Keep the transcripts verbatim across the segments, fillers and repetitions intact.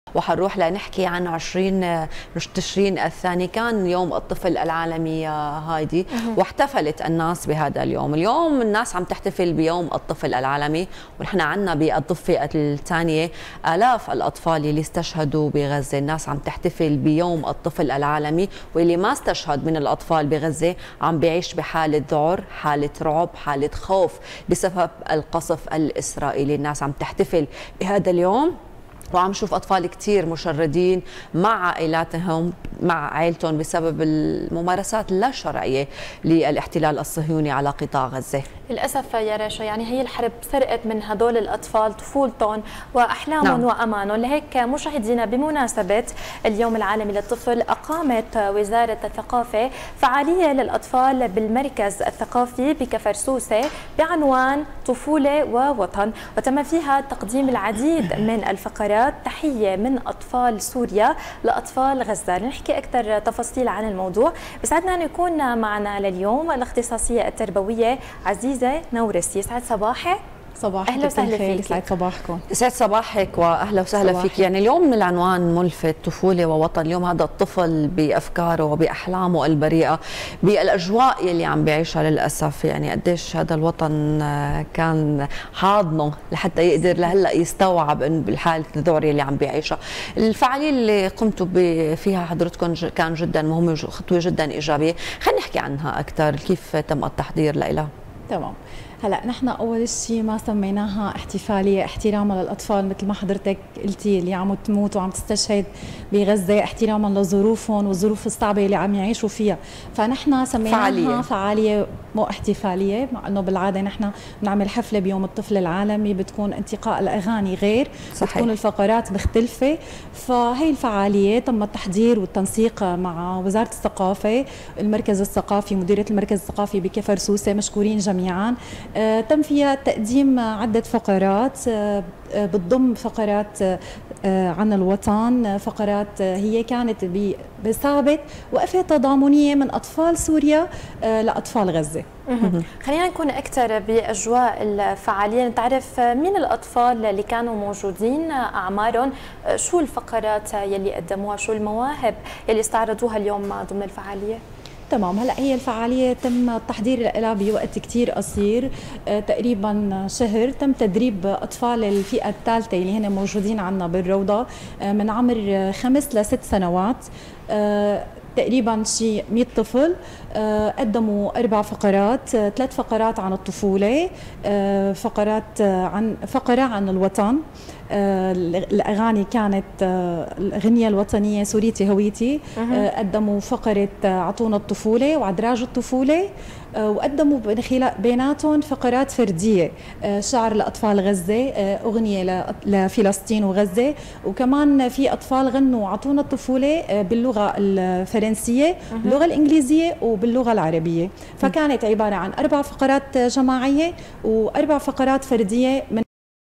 وحنروح لنحكي عن عشرين تشرين الثاني، كان يوم الطفل العالمي هايدي، واحتفلت الناس بهذا اليوم. اليوم الناس عم تحتفل بيوم الطفل العالمي، ونحن عنا بالضفة الثانية آلاف الأطفال اللي استشهدوا بغزة. الناس عم تحتفل بيوم الطفل العالمي، واللي ما استشهد من الأطفال بغزة عم بيعيش بحالة ذعر، حالة رعب، حالة خوف بسبب القصف الإسرائيلي. الناس عم تحتفل بهذا اليوم، وعم شوف أطفال كتير مشردين مع عائلاتهم، مع عائلتهم، بسبب الممارسات اللا شرعية للاحتلال الصهيوني على قطاع غزة. للأسف يا رشا، يعني هي الحرب سرقت من هدول الأطفال طفولتهم وأحلامهم نعم. وأمانهم. لهيك مشاهدينا، بمناسبة اليوم العالمي للطفل، أقامت وزارة الثقافة فعالية للأطفال بالمركز الثقافي بكفر سوسة بعنوان طفولة ووطن، وتم فيها تقديم العديد من الفقرات. تحية من أطفال سوريا لأطفال غزة. لنحكي أكثر تفاصيل عن الموضوع، بسعدنا أن يكون معنا لليوم الاختصاصية التربوية عزيزة نورسي. يسعد صباحك. صباح اهلا وسهلا فيك. يسعد صباحكم. يسعد صباحك واهلا وسهلا فيك. يعني اليوم العنوان ملفت، طفوله ووطن. اليوم هذا الطفل بافكاره وباحلامه البريئه، بالاجواء يلي عم بيعيشها للاسف، يعني قديش هذا الوطن كان حاضنه لحتى يقدر لهلا يستوعب انه بالحاله الذعر اللي عم بيعيشها. الفعاليه اللي قمتوا فيها حضرتكم كان جدا مهمه وخطوه جدا ايجابيه، خلينا نحكي عنها اكثر، كيف تم التحضير لها؟ تمام. هلا نحن اول شيء ما سميناها احتفاليه احتراما للاطفال، مثل ما حضرتك قلتي، اللي عم تموت وعم تستشهد بغزه، احتراما لظروفهم والظروف الصعبه اللي عم يعيشوا فيها. فنحن سميناها فعاليه, فعالية مو احتفاليه، مع انه بالعاده نحن بنعمل حفله بيوم الطفل العالمي بتكون انتقاء الاغاني غير، صحيح. بتكون الفقرات مختلفه. فهي الفعاليه تم التحضير والتنسيق مع وزاره الثقافه، المركز الثقافي، مديريه المركز الثقافي بكفر سوسه، مشكورين جميعا. آه تم فيها تقديم عدة فقرات، آه بتضم فقرات آه عن الوطن، فقرات آه هي كانت بثابت وقفة تضامنية من أطفال سوريا آه لأطفال غزة. خلينا نكون أكثر بأجواء الفعالية، نتعرف مين الأطفال اللي كانوا موجودين، أعمارهم، شو الفقرات يلي قدموها، شو المواهب يلي استعرضوها اليوم ضمن الفعالية. تمام. هلا هي الفعاليه تم التحضير لها بوقت كثير قصير، آه تقريبا شهر. تم تدريب اطفال الفئه الثالثه اللي هن موجودين عندنا بالروضه، آه من عمر خمس لست سنوات، آه تقريبا شيء مئة طفل. آه قدموا اربع فقرات، آه ثلاث فقرات عن الطفوله، آه فقرات آه عن فقره عن الوطن. آه الاغاني كانت آه الاغنيه الوطنيه سوريتي هويتي. آه قدموا فقره آه عطونا الطفوله وعدراج الطفوله، آه وقدموا بيناتهم فقرات فرديه، آه شعر لاطفال غزه، آه اغنيه لفلسطين وغزه، وكمان في اطفال غنوا عطونا الطفوله آه باللغه الفرنسيه، باللغه الانجليزيه وباللغه العربيه. فكانت عباره عن اربع فقرات جماعيه واربع فقرات فرديه من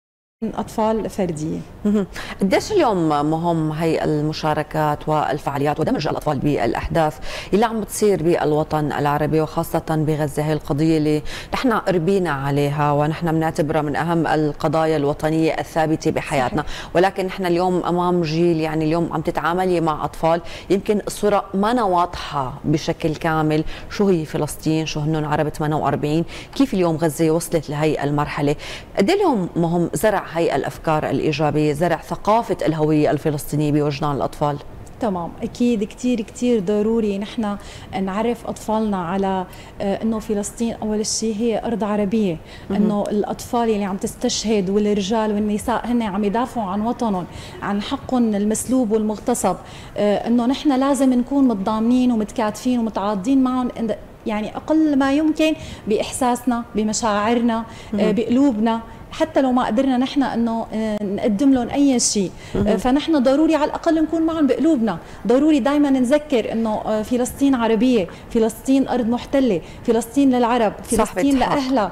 أطفال فردية. قديش اليوم مهم هي المشاركات والفعاليات ودمج الأطفال بالأحداث اللي عم بتصير بالوطن العربي، وخاصة بغزة؟ هي القضية اللي نحن قربينا عليها ونحن بنعتبرها من أهم القضايا الوطنية الثابتة بحياتنا، صحيح. ولكن نحن اليوم أمام جيل، يعني اليوم عم تتعاملي مع أطفال يمكن الصورة ما واضحة بشكل كامل، شو هي فلسطين، شو هن عرب ثمانية وأربعين، كيف اليوم غزة وصلت لهي المرحلة. قد اليوم مهم زرع هي الأفكار الإيجابية، زرع ثقافة الهوية الفلسطينية بوجدان الأطفال؟ تمام. أكيد كتير كتير ضروري نحن نعرف أطفالنا على أنه فلسطين أول شيء هي أرض عربية، أنه الأطفال اللي عم تستشهد والرجال والنساء هن عم يدافعوا عن وطنهم، عن حقهم المسلوب والمغتصب، أنه نحن لازم نكون متضامنين ومتكاتفين ومتعاضدين معهم، يعني أقل ما يمكن بإحساسنا، بمشاعرنا، بقلوبنا، حتى لو ما قدرنا نحن انه نقدم لهم اي شيء. فنحن ضروري على الاقل نكون معهم بقلوبنا، ضروري دائما نذكر انه فلسطين عربيه، فلسطين ارض محتله، فلسطين للعرب، فلسطين لاهلها،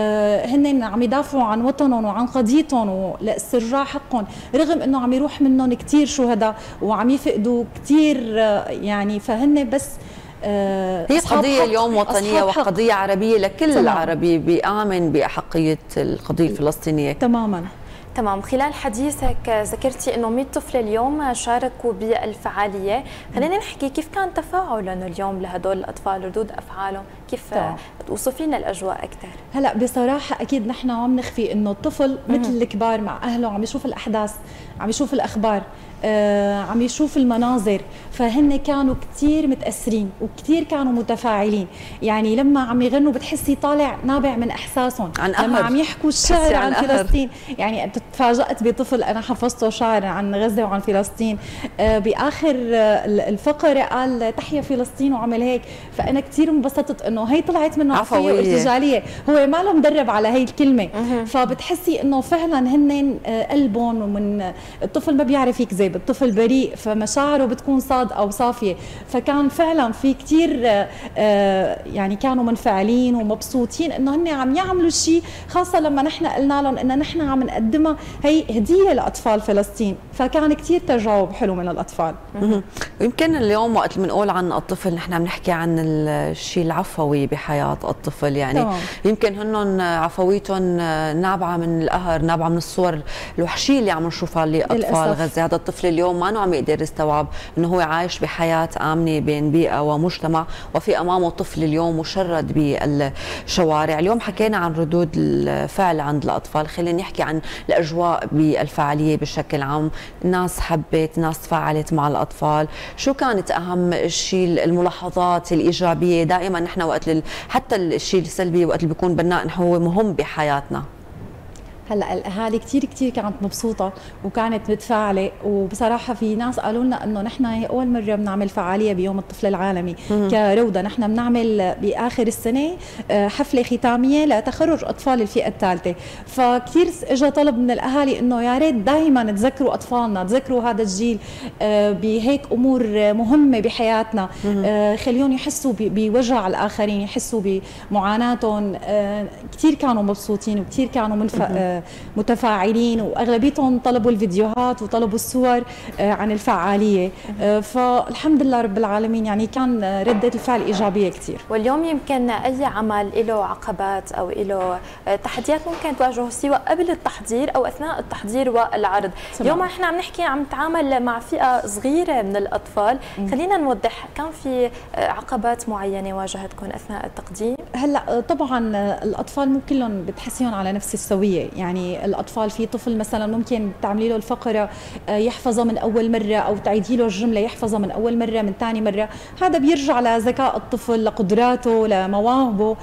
هن عم يدافعوا عن وطنهم وعن قضيتهم ولاسترجاع حقهم، رغم انه عم يروح منهم كثير شهداء وعم يفقدوا كثير، يعني فهن بس هي قضية اليوم وطنية وقضية عربية لكل العربي بيآمن بأحقية القضية الفلسطينية. تماما تمام. خلال حديثك ذكرتي انه مئة طفل اليوم شاركوا بالفعاليه، خلينا نحكي كيف كان تفاعلهم اليوم لهدول الاطفال، ردود افعالهم، كيف توصفي لنا الاجواء اكثر؟ هلا بصراحه اكيد نحن ما بنخفي انه الطفل مثل الكبار مع اهله عم يشوف الاحداث، عم يشوف الاخبار، آه، عم يشوف المناظر، فهن كانوا كثير متاثرين وكثير كانوا متفاعلين. يعني لما عم يغنوا بتحسي طالع نابع من احساسهم، لما عم يحكوا الشعر عن, عن فلسطين. يعني تفاجات بطفل انا حفظته شعر عن غزه وعن فلسطين، آه، باخر آه الفقره قال تحيا فلسطين وعمل هيك، فانا كثير انبسطت انه هي طلعت منه عفويه وارتجاليه، هو ما له مدرب على هي الكلمه. فبتحسي انه فعلا هن آه قلبهم، ومن الطفل ما بيعرف يكذب، الطفل بريء، فمشاعره بتكون صادقه وصافيه. فكان فعلا في كثير آه يعني كانوا منفعلين ومبسوطين انه هن عم يعملوا شيء، خاصه لما نحن قلنا لهم ان نحن عم نقدمها هي هديه لاطفال فلسطين، فكان كثير تجاوب حلو من الاطفال. يمكن اليوم وقت بنقول عن الطفل نحن بنحكي عن الشيء العفوي بحياه الطفل، يعني طبعا. يمكن هن عفويتهم نابعه من القهر، نابعه من الصور الوحشيه اللي عم نشوفها لاطفال غزه. هذا الطفل اليوم ما عم يقدر يستوعب انه هو عايش بحياه امنه بين بيئه ومجتمع، وفي امامه طفل اليوم مشرد بالشوارع. اليوم حكينا عن ردود الفعل عند الاطفال، خلينا نحكي عن الاجواء بالفعاليه بشكل عام. الناس حبت، الناس تفاعلت مع الاطفال. شو كانت اهم شيء الملاحظات الايجابيه؟ دائما نحن وقت لل... حتى الشيء السلبي وقت اللي بيكون بناء هو مهم بحياتنا. هلا الاهالي كثير كثير كانت مبسوطه وكانت متفاعله، وبصراحه في ناس قالوا لنا انه نحن هي اول مره بنعمل فعاليه بيوم الطفل العالمي مم. كروضه. نحن بنعمل باخر السنه حفله ختاميه لتخرج اطفال الفئه الثالثه، فكثير اجى طلب من الاهالي انه يا ريت دائما تذكروا اطفالنا، تذكروا هذا الجيل بهيك امور مهمه بحياتنا، خليهم يحسوا بوجع الاخرين، يحسوا بمعاناتهم. كثير كانوا مبسوطين وكثير كانوا منف... متفاعلين، واغلبيتهم طلبوا الفيديوهات وطلبوا الصور عن الفعاليه. فالحمد لله رب العالمين يعني كان رده الفعل ايجابيه كثير. واليوم يمكن اي عمل له عقبات او له تحديات ممكن تواجهه سواء قبل التحضير او اثناء التحضير والعرض. اليوم احنا عم نحكي عم نتعامل مع فئه صغيره من الاطفال، خلينا نوضح كان في عقبات معينه واجهتكم اثناء التقديم؟ هلا طبعا الاطفال مو كلهم بتحسيهم على نفس السويه، يعني الاطفال في طفل مثلا ممكن تعملي له الفقره يحفظها من اول مره، او تعيدي له الجمله يحفظها من اول مره من ثاني مره. هذا بيرجع لذكاء الطفل، لقدراته، لمواهبه.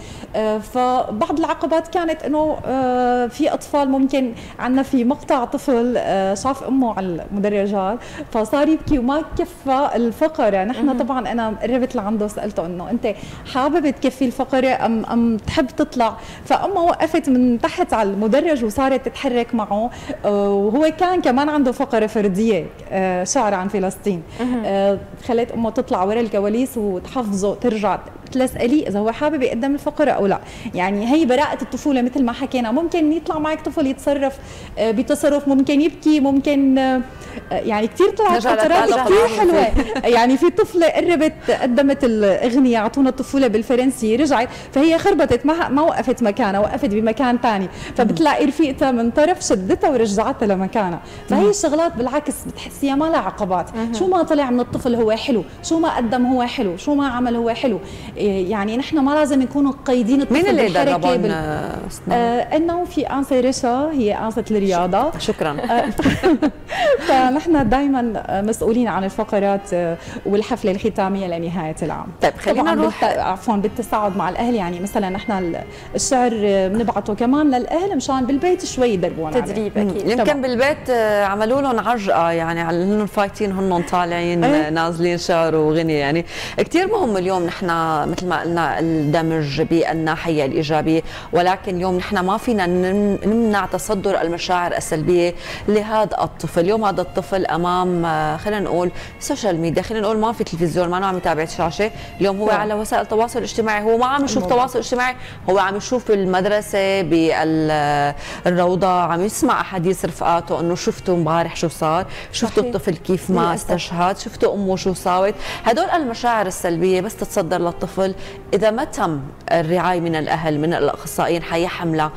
فبعض العقبات كانت انه في اطفال ممكن عندنا في مقطع طفل شاف امه على المدرجات فصار يبكي وما كفى الفقره. نحن طبعا انا قربت لعنده سالته انه انت حابب تكفي الفقره ام ام تحب تطلع؟ فامه وقفت من تحت على المدرج وصارت تتحرك معه، وهو كان كمان عنده فقره فرديه شعر عن فلسطين. خليت امه تطلع ورا الكواليس وتحفظه، ترجع تساليه اذا هو حابب يقدم الفقره او لا. يعني هي براءه الطفوله مثل ما حكينا، ممكن يطلع معك طفل يتصرف بتصرف، ممكن يبكي، ممكن يعني كثير طلعت فترات كثير حلوه. يعني في طفله قربت قدمت الاغنيه اعطونا الطفوله بالفرنسي، رجعت فهي خربطت ما ما وقفت مكانها، وقفت بمكان ثاني، فبتلاقي رفيقتها من طرف شدتها ورجعتها لمكانها. فهي الشغلات بالعكس بتحسيها ما لها عقبات. شو ما طلع من الطفل هو حلو، شو ما قدم هو حلو، شو ما عمل هو حلو. يعني نحن ما لازم نكون قيدين الطفل بالحركه. مين اللي دربهم؟ بال... آه انه في انسه رشا، هي انسه الرياضه. شكرا. فنحن دائما مسؤولين عن الفقرات والحفله الختاميه لنهايه العام. طيب خلينا نروح بالت... عفوا بالتساعد مع الاهل. يعني مثلا نحن الشعر بنبعته كمان للاهل مشان بالبيت شوي يدربون تدريب اكيد. يمكن طبعا. بالبيت عملوا لهم عجقه، يعني على هن فايتين هن طالعين أه؟ نازلين شعر وغني. يعني كثير مهم اليوم نحن مثل ما قلنا الدمج بالناحيه الايجابيه، ولكن اليوم نحن ما فينا نمنع تصدر المشاعر السلبيه لهذا الطفل. اليوم هذا الطفل امام خلينا نقول سوشيال ميديا، خلينا نقول ما في تلفزيون، ما عم يتابع الشاشه، اليوم هو على وسائل التواصل الاجتماعي، هو ما عم يشوف تواصل اجتماعي، هو عم يشوف المدرسه بالروضه، عم يسمع احاديث رفقاته انه شفتوا امبارح شو صار، شفتوا الطفل كيف ما استشهد، شفتوا امه شو ساوت. هدول المشاعر السلبيه بس تتصدر للطفل الطفل اذا ما تم الرعايه من الاهل من الاخصائيين حيحمله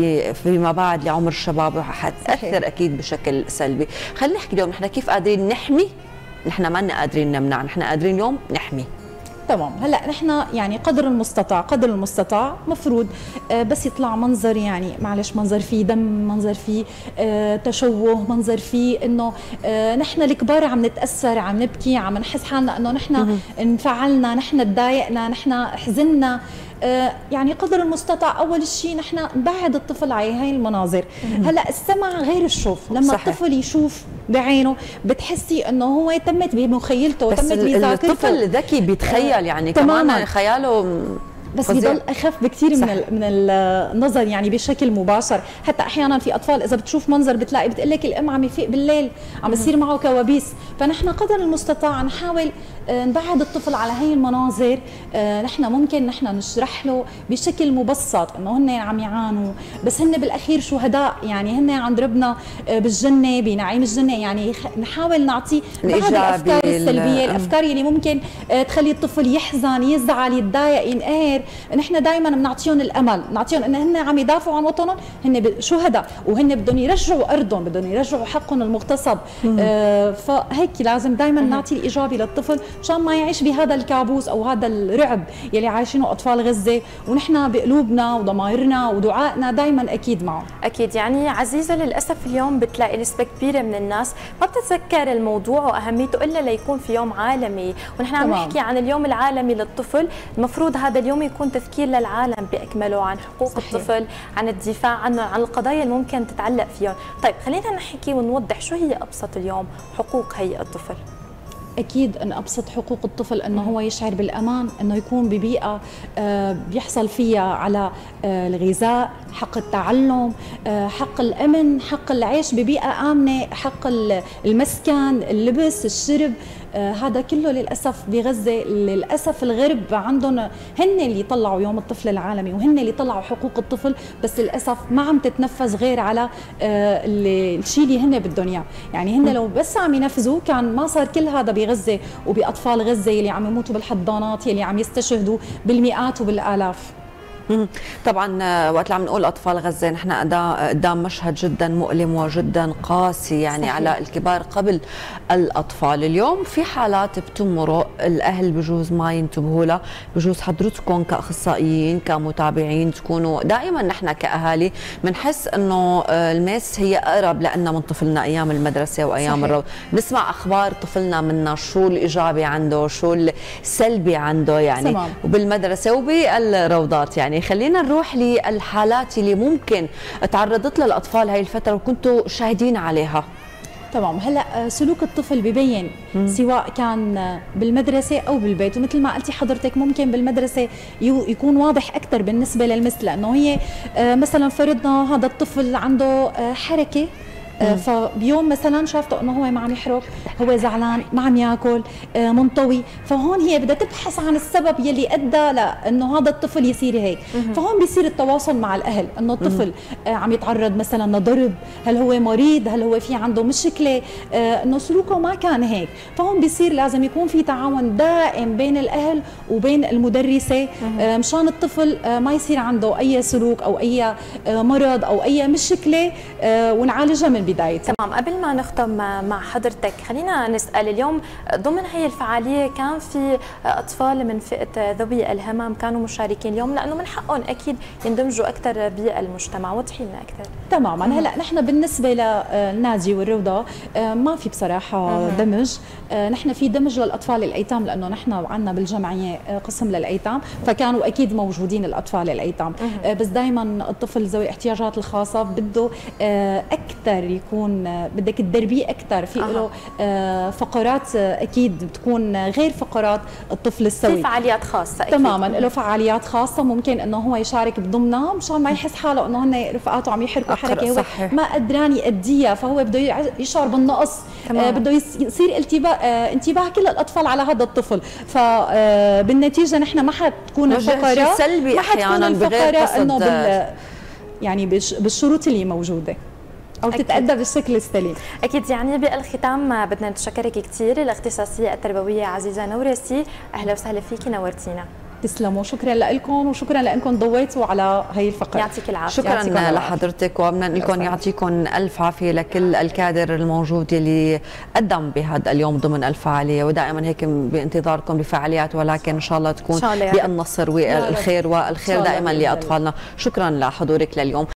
فيما بعد لعمر الشباب وحتاثر اكيد بشكل سلبي. خلينا نحكي اليوم نحن كيف قادرين نحمي. نحن ما لنا قادرين نمنع، نحن قادرين اليوم نحمي. تمام. هلا نحن يعني قدر المستطاع قدر المستطاع مفروض آه بس يطلع منظر، يعني معلش منظر فيه دم، منظر فيه آه تشوه، منظر فيه انه آه نحن الكبار عم نتاثر، عم نبكي، عم نحس حالنا انه نحن انفعلنا، نحن تضايقنا، نحن حزننا. آه يعني قدر المستطاع اول شيء نحن نبعد الطفل عن هاي المناظر. هلا السمع غير الشوف، لما صحيح. الطفل يشوف بعينه بتحسي انه هو تمت بمخيلته وتمت بذاكرته. الطفل الذكي بيتخيل يعني كمان خياله بس بيضل اخف بكثير من من النظر يعني بشكل مباشر. حتى احيانا في اطفال اذا بتشوف منظر بتلاقي بتقول لك الام عم يفيق بالليل، عم يصير معه كوابيس. فنحن قدر المستطاع نحاول نبعد الطفل على هي المناظر. نحن ممكن نحن نشرح له بشكل مبسط انه هن عم يعانوا، بس هن بالاخير شهداء، يعني هن عند ربنا بالجنه بنعيم الجنه. يعني نحاول نعطيه بعض الافكار السلبيه، الافكار اللي ممكن تخلي الطفل يحزن، يزعل، يتضايق، ينقهر. نحن دائما بنعطيهم الامل، نعطيهم ان هن عم يدافعوا عن وطنهم، هن شهداء وهن بدهم يرجعوا ارضهم، بدهم يرجعوا حقهم المغتصب. آه فهيك لازم دائما نعطي الايجابي للطفل مشان ما يعيش بهذا الكابوس او هذا الرعب يلي عايشينه اطفال غزه. ونحن بقلوبنا وضمائرنا ودعائنا دائما اكيد معه. اكيد. يعني عزيزه للاسف اليوم بتلاقي نسبه كبيره من الناس ما بتتذكر الموضوع واهميته الا ليكون في يوم عالمي، ونحن عم نحكي عن اليوم العالمي للطفل. المفروض هذا اليوم يكون تذكير للعالم باكمله عن حقوق صحيح. الطفل، عن الدفاع عنه، عن القضايا اللي ممكن تتعلق فيهم. طيب خلينا نحكي ونوضح شو هي ابسط اليوم حقوق هي الطفل. أكيد أن أبسط حقوق الطفل أنه هو يشعر بالأمان، أنه يكون ببيئة بيحصل فيها على الغذاء، حق التعلم، حق الأمن، حق العيش ببيئة آمنة، حق المسكن، اللبس، الشرب. آه هذا كله للأسف بغزة، للأسف الغرب عندهم هن اللي طلعوا يوم الطفل العالمي وهن اللي طلعوا حقوق الطفل، بس للأسف ما عم تتنفذ غير على آه الشيء اللي هن بدهم اياه. يعني هن لو بس عم ينفذوا كان ما صار كل هذا بغزة وبأطفال غزة اللي عم يموتوا بالحضانات، اللي عم يستشهدوا بالمئات وبالآلاف. طبعا وقت اللي عم نقول اطفال غزه نحن قدام مشهد جدا مؤلم وجدا قاسي يعني صحيح. على الكبار قبل الاطفال. اليوم في حالات بتمرق الاهل بجوز ما ينتبهوا لها، بجوز حضرتكم كاخصائيين كمتابعين تكونوا دائما نحن كاهالي بنحس انه المس هي اقرب لنا من طفلنا ايام المدرسه وايام الروضه، نسمع اخبار طفلنا منا شو الايجابي عنده شو السلبي عنده يعني سمام. وبالمدرسه وبالروضات. يعني خلينا نروح للحالات اللي ممكن تعرضت لها الاطفال هاي الفتره وكنتوا شاهدين عليها. تمام. هلا سلوك الطفل ببين سواء كان بالمدرسه او بالبيت، ومثل ما قلتي حضرتك ممكن بالمدرسه يكون واضح اكثر بالنسبه للمس، لانه هي مثلا فرضنا هذا الطفل عنده حركه فبيوم مثلا شافته انه هو ما عم يحرك، هو زعلان، ما عم ياكل، منطوي، فهون هي بدها تبحث عن السبب يلي ادى لانه هذا الطفل يصير هيك. فهون بيصير التواصل مع الاهل، انه الطفل عم يتعرض مثلا لضرب، هل هو مريض، هل هو في عنده مشكله، انه سلوكه ما كان هيك. فهون بيصير لازم يكون في تعاون دائم بين الاهل وبين المدرسه مشان الطفل ما يصير عنده اي سلوك او اي مرض او اي مشكله ونعالجها من بدايتها. تمام. قبل ما نختم مع حضرتك خلينا نسال اليوم ضمن هي الفعاليه كان في اطفال من فئه ذوي الهمم كانوا مشاركين اليوم، لانه من حقهم اكيد يندمجوا اكثر بالمجتمع. وضحي لنا اكثر. تماما. هلا نحن بالنسبه للنادي والروضه ما في بصراحه دمج، نحن في دمج للاطفال الايتام، لانه نحن عندنا بالجمعيه قسم للايتام، فكانوا اكيد موجودين الاطفال الايتام. بس دائما الطفل ذوي الاحتياجات الخاصه بده اكثر يكون بدك تدربيه اكثر في له آه فقرات اكيد بتكون غير فقرات الطفل السوي، في فعاليات خاصه أكيد. تماما له فعاليات خاصه ممكن انه هو يشارك بضمنها مشان ما يحس حاله انه هن رفقاته عم يحركوا حركه هو ما قدران يأديها، فهو بده يشعر بالنقص، آه بده يصير انتباه آه انتباه كل الاطفال على هذا الطفل. فبالنتيجه آه نحن ما حتكون الفقره سلبي ما حتكون الفقره انه بال يعني بالشروط اللي موجوده أو أكيد. تتأدى بالشكل السليم. أكيد. يعني بالختام بدنا نتشكرك كثير، الاختصاصية التربوية عزيزة نورسي، أهلا وسهلا فيكي، نورتينا. تسلموا، شكرا لكم وشكرا لانكم ضويتوا على هي الفقره. يعطيك العافيه. شكرا لحضرتك، وبدنا نقول لكم يعطيكم الف عافيه لكل الكادر الموجود اللي قدم بهذا اليوم ضمن الفعاليه، ودائما هيك بانتظاركم بفعاليات، ولكن ان شاء الله تكون بالنصر والخير والخير دائما لاطفالنا. شكرا لحضورك لليوم.